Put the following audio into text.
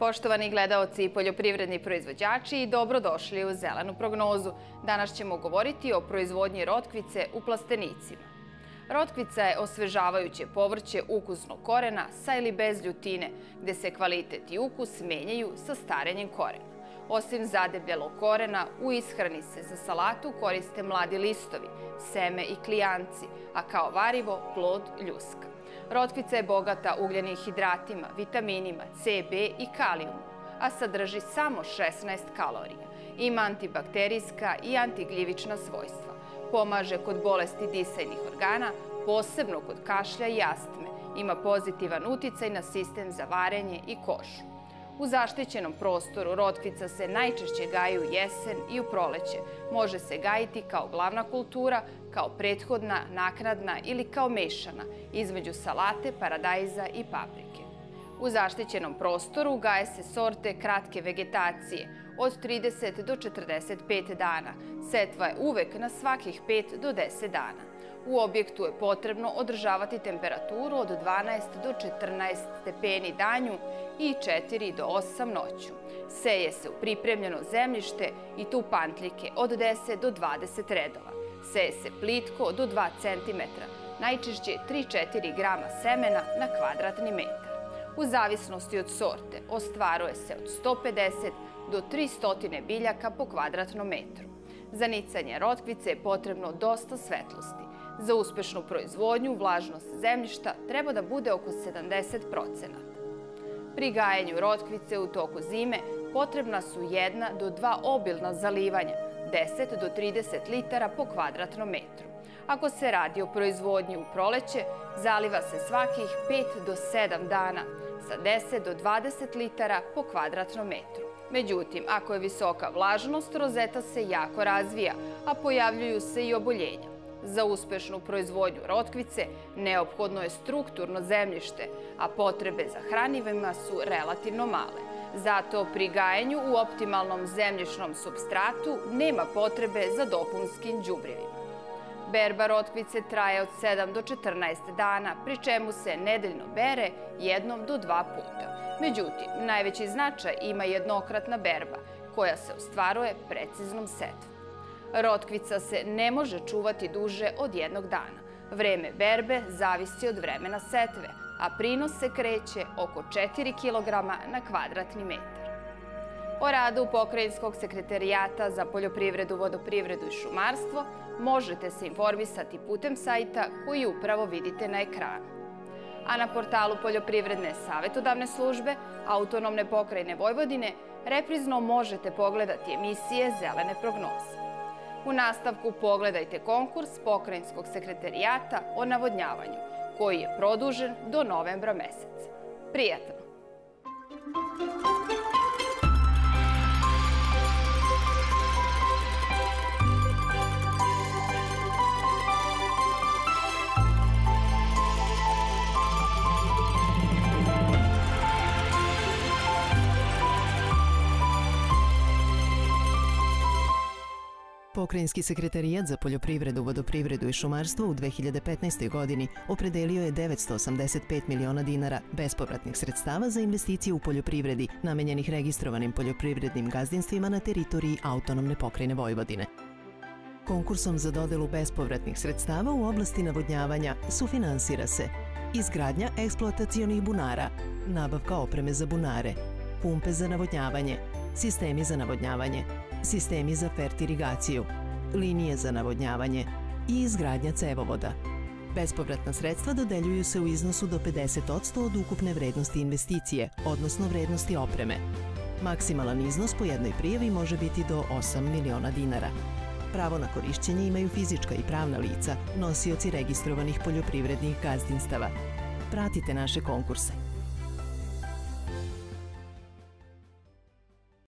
poštovani gledaoci i poljoprivredni proizvođači, i dobrodošli u Zelenu prognozu. Danas ćemo govoriti o proizvodnji rotkvice u plastenicima. Rotkvica je osvežavajuće povrće ukusnog korena sa ili bez ljutine, gde se kvalitet i ukus menjaju sa starenjem korena. Osim zadebljelog korena, u ishrani se za salatu koriste mladi listovi, seme i klijanci, a kao varivo plod ljuska. Rotkvica je bogata ugljenim hidratima, vitaminima C, B i kalijumom, a sadrži samo 16 kalorija. Ima antibakterijska i antigljivična svojstva. Pomaže kod bolesti disajnih organa, posebno kod kašlja i astme. Ima pozitivan uticaj na sistem za varenje i kožu. U zaštićenom prostoru rotkvica se najčešće gaji u jesen i u proleće. Može se gajiti kao glavna kultura, kao prethodna, naknadna ili kao mešana između salate, paradajza i paprike. U zaštićenom prostoru gaje se sorte kratke vegetacije od 30 do 45 dana. Setva je uvek na svakih 5 do 10 dana. U objektu je potrebno održavati temperaturu od 12 do 14 stepeni danju i 4 do 8 noću. Seje se u pripremljeno zemljište i tu pantljike od 10 do 20 redova. Seje se plitko do 2 cm, najčešće 3-4 grama semena na kvadratni metar. U zavisnosti od sorte ostvaruje se od 150 do 300 biljaka po kvadratnom metru. Za nicanje rotkvice je potrebno dosta svetlosti. Za uspešnu proizvodnju vlažnost zemljišta treba da bude oko 70%. Pri gajenju rotkvice u toku zime potrebna su 1 do 2 obilna zalivanja, 10 do 30 litara po kvadratnom metru. Ako se radi o proizvodnji u proleće, zaliva se svakih 5 do 7 dana sa 10 do 20 litara po kvadratnom metru. Međutim, ako je visoka vlažnost, rozeta se jako razvija, a pojavljuju se i oboljenja. Za uspešnu proizvodnju rotkvice neophodno je strukturno zemljište, a potrebe za hranivima su relativno male. Zato pri gajenju u optimalnom zemljišnom supstratu nema potrebe za dopunskim đubrevima. Berba rotkvice traje od 7 do 14 dana, pri čemu se nedeljno bere 1 do 2 puta. Međutim, najveći značaj ima jednokratna berba, koja se ostvaruje preciznom setvom. Rotkvica se ne može čuvati duže od 1 dana. Vreme berbe zavisi od vremena setve, a prinos se kreće oko 4 kg na kvadratni metar. O radu Pokrajinskog sekretarijata za poljoprivredu, vodoprivredu i šumarstvo možete se informisati putem sajta koji upravo vidite na ekranu. A na portalu Poljoprivredne savetodavne službe Autonomne pokrajine Vojvodine reprizno možete pogledati emisije Zelene prognoze. U nastavku pogledajte konkurs Pokrajinskog sekretarijata o navodnjavanju, koji je produžen do novembra meseca. Prijatno! Pokrajinski sekretarijat za poljoprivredu, vodoprivredu i šumarstvo u 2015. godini opredelio je 985 miliona dinara bespovratnih sredstava za investicije u poljoprivredi namenjenih registrovanim poljoprivrednim gazdinstvima na teritoriji Autonomne pokrajine Vojvodine. Konkursom za dodelu bespovratnih sredstava u oblasti navodnjavanja sufinansira se izgradnja eksploatacionih bunara, nabavka opreme za bunare, pumpe za navodnjavanje, sistemi za navodnjavanje, sistemi za fertirigaciju, linije za navodnjavanje i izgradnja cevovoda. Bespovratna sredstva dodeljuju se u iznosu do 50% od ukupne vrednosti investicije, odnosno vrednosti opreme. Maksimalan iznos po jednoj prijavi može biti do 8 miliona dinara. Pravo na korišćenje imaju fizička i pravna lica, nosioci registrovanih poljoprivrednih gazdinstava. Pratite naše konkurse.